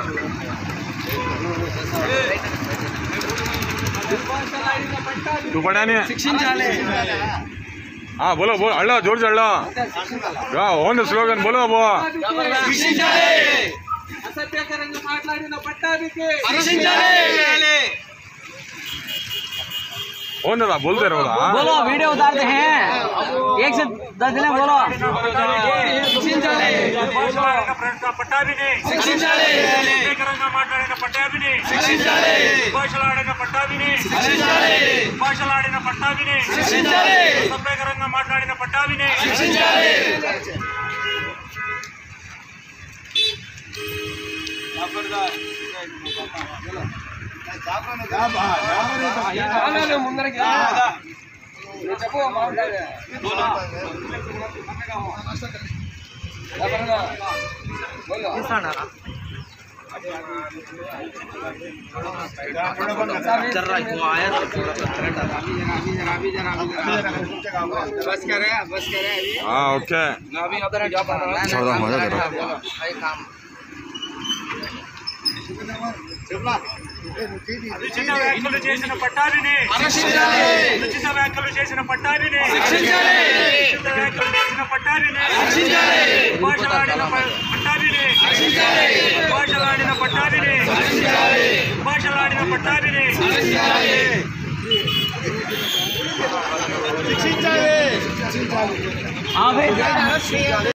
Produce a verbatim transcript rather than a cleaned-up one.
तू पड़ा नहीं శిక్షించాలి हाँ बोलो बोलो अल्लाह जोर से अल्लाह ओन स्लोगन बोलो वो శిక్షించాలి అసభ్యకరంగా మాట్లాడిన పట్టాభికి శిక్షించాలి ओन दादा बोलते रहो ना बोलो वीडियो उतारते हैं एक से दस दिन बोलो శిక్షించాలి పట్టాభిని శిక్షించాలి అసభ్యకరంగా మాట్లాడిన పట్టాభిని శిక్షించాలి భాషలాడిన పట్టాభిని శిక్షించాలి భాషలాడిన పట్టాభిని శిక్షించాలి అసభ్యకరంగా మాట్లాడిన పట్టాభిని శిక్షించాలి ముందరకి చెప్పు बस करे बस करे हाँ ओके अभी उधर छोड़ दो मजा करो काम అనుచిత వ్యాఖ్యలు చేసిన పట్టాభిని శిక్షించాలి అనుచిత వ్యాఖ్యలు చేసిన పట్టాభిని శిక్షించాలి అనుచిత వ్యాఖ్యలు చేసిన పట్టాభిని శిక్షించాలి భాషలాడిన పట్టాభిని శిక్షించాలి భాషలాడిన పట్టాభిని శిక్షించాలి భాషలాడిన పట్టాభిని శిక్షించాలి हाँ भाई